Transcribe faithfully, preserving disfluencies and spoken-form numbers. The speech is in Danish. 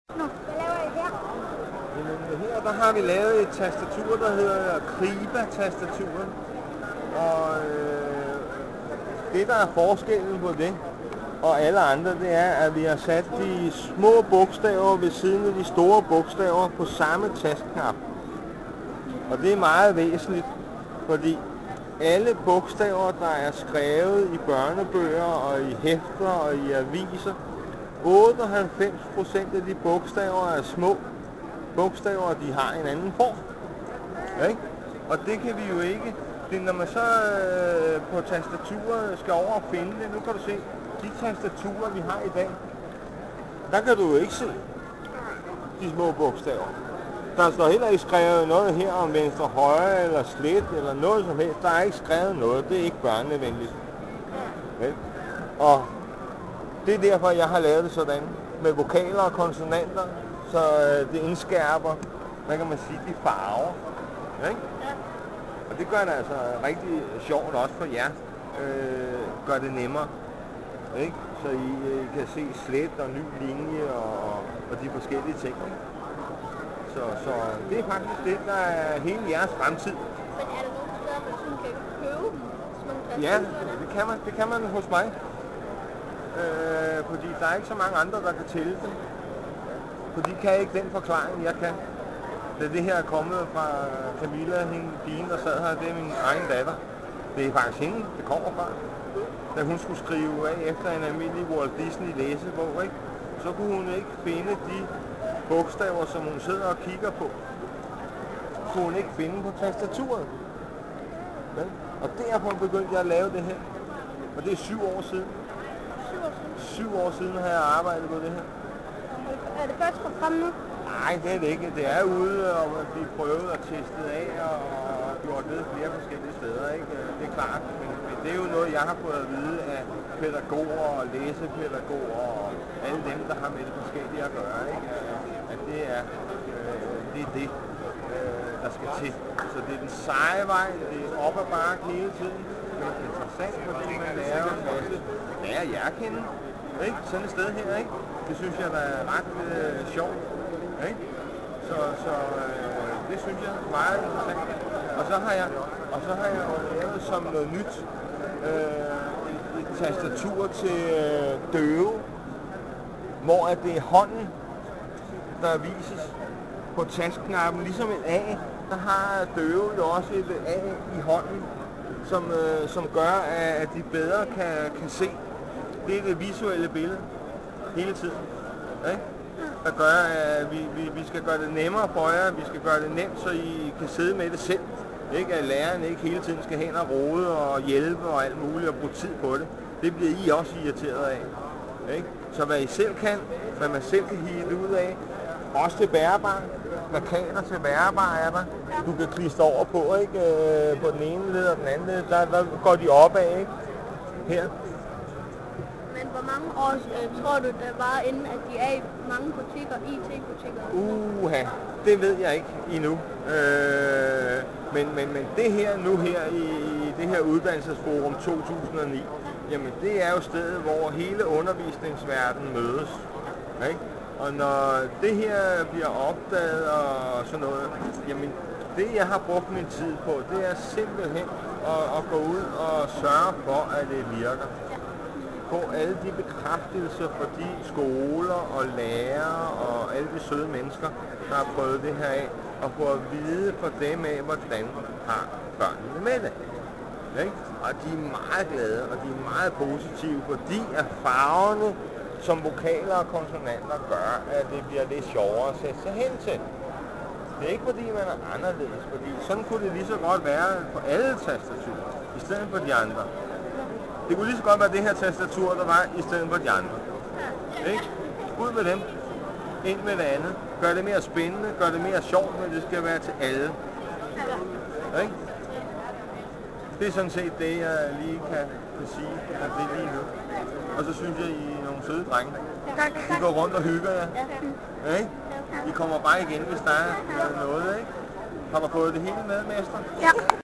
Nå, hvad laver I her? Jamen, her der har vi lavet et tastatur, der hedder Kriba-tastaturet. Og øh, det, der er forskellen på det og alle andre, det er, at vi har sat de små bogstaver ved siden af de store bogstaver på samme tastknap. Og det er meget væsentligt, fordi alle bogstaver, der er skrevet i børnebøger og i hæfter og i aviser, otteoghalvfems procent af de bogstaver er små bogstaver, og de har en anden form. Ikke? Og det kan vi jo ikke. Det, når man så øh, på tastaturet skal over og finde det, nu kan du se, de tastaturer, vi har i dag, der kan du jo ikke se de små bogstaver. Der står heller ikke skrevet noget her om venstre, højre eller slet eller noget som helst. Der er ikke skrevet noget. Det er ikke børnevenligt. Ja? Og det er derfor, jeg har lavet det sådan med vokaler og konsonanter, så øh, det indskærper, hvad kan man sige, de farver. Ikke? Og det gør det altså rigtig sjovt også for jer. Øh, gør det nemmere. Ikke? Så I, I kan se slet og ny linje og, og de forskellige ting. Ikke? Så, så det er faktisk det, der er hele jeres fremtid. Men er der nogle steder, hvor man kan købe dem? Ja, det kan man, det kan man hos mig. Øh, fordi der er ikke så mange andre, der kan tælle dem. For de kan ikke den forklaring, jeg kan. Da det her er kommet fra Camilla, hende pigen, der sad her, det er min egen datter. Det er faktisk hende, det kommer fra. Da hun skulle skrive af efter en almindelig Walt Disney læsebog, ikke? Så kunne hun ikke finde de bogstaver, som hun sidder og kigger på. Kunne hun ikke finde på tastaturet. Ja? Og derfor begyndte jeg at lave det her. Og det er syv år siden. Syv år siden? Syv år siden har jeg arbejdet på det her. Er det først for frem nu? Nej, det er det ikke. Det er ude og blive prøvet og testet af og gjort ved flere forskellige steder. Ikke? Det er klart, men, men det er jo noget, jeg har fået at vide af pædagoger og læsepædagoger og alle dem, der har med det forskellige at gøre. Ikke? At det er øh, det, er det øh, der skal til. Så det er den seje vej, det er op ad bakke hele tiden. Men det er interessant, fordi man lærer en masse, lærer jer at kende. Ikke? Sådan et sted her, ikke? Det synes jeg, der er ret øh, sjovt. Ikke? Så, så øh, det synes jeg er meget interessant. Og så har jeg, og så har jeg lavet som noget nyt øh, et, et tastatur til øh, døve, hvor at det er hånden, der vises på tastknappen. Ligesom et A, der har døve jo også et A i hånden, som, øh, som gør, at de bedre kan, kan se. Det er det visuelle billede hele tiden. Ikke? Der gør, at vi, vi, vi skal gøre det nemmere for jer, vi skal gøre det nemt, så I kan sidde med det selv. Ikke? At læreren ikke hele tiden skal hen og rode og hjælpe og alt muligt og bruge tid på det. Det bliver I også irriteret af. Ikke? Så hvad I selv kan, hvad man selv kan hive ud af, også til bærebar. Plakater til bærebar er der. Du kan klistre over på, ikke? På den ene led og den anden led, der, der går de opad, ikke? Her. Men hvor mange år øh, tror du, der var inden, at de er i mange butikker, I T-butikker? Uha, det ved jeg ikke endnu. Øh, men, men, men det her nu her i, i det her uddannelsesforum to tusind og ni, jamen det er jo stedet, hvor hele undervisningsverdenen mødes. Ikke? Og når det her bliver opdaget og sådan noget, jamen det jeg har brugt min tid på, det er simpelthen at, at gå ud og sørge for, at det virker. Få alle de bekræftelser for de skoler og lærere og alle de søde mennesker, der har prøvet det her af, og få at vide for dem af, hvordan har børnene med det. Ikke? Og de er meget glade, og de er meget positive, fordi at farverne som vokaler og konsonanter gør, at det bliver lidt sjovere at sætte sig hen til. Det er ikke fordi, man er anderledes, fordi sådan kunne det lige så godt være på alle tastaturer, i stedet for de andre. Det kunne lige så godt være det her tastatur, der var, i stedet for de andre. Ikke? Ud med dem. Ind med det andet. Gør det mere spændende, gør det mere sjovt, men det skal være til alle. Ikke? Det er sådan set det, jeg lige kan, kan sige, at det er lige nu. Og så synes jeg, I er nogle søde drenge. I går rundt og hygger jer. Ikke? I kommer bare igen, hvis der er noget, ikke? Har du fået det hele med, mester? Ja.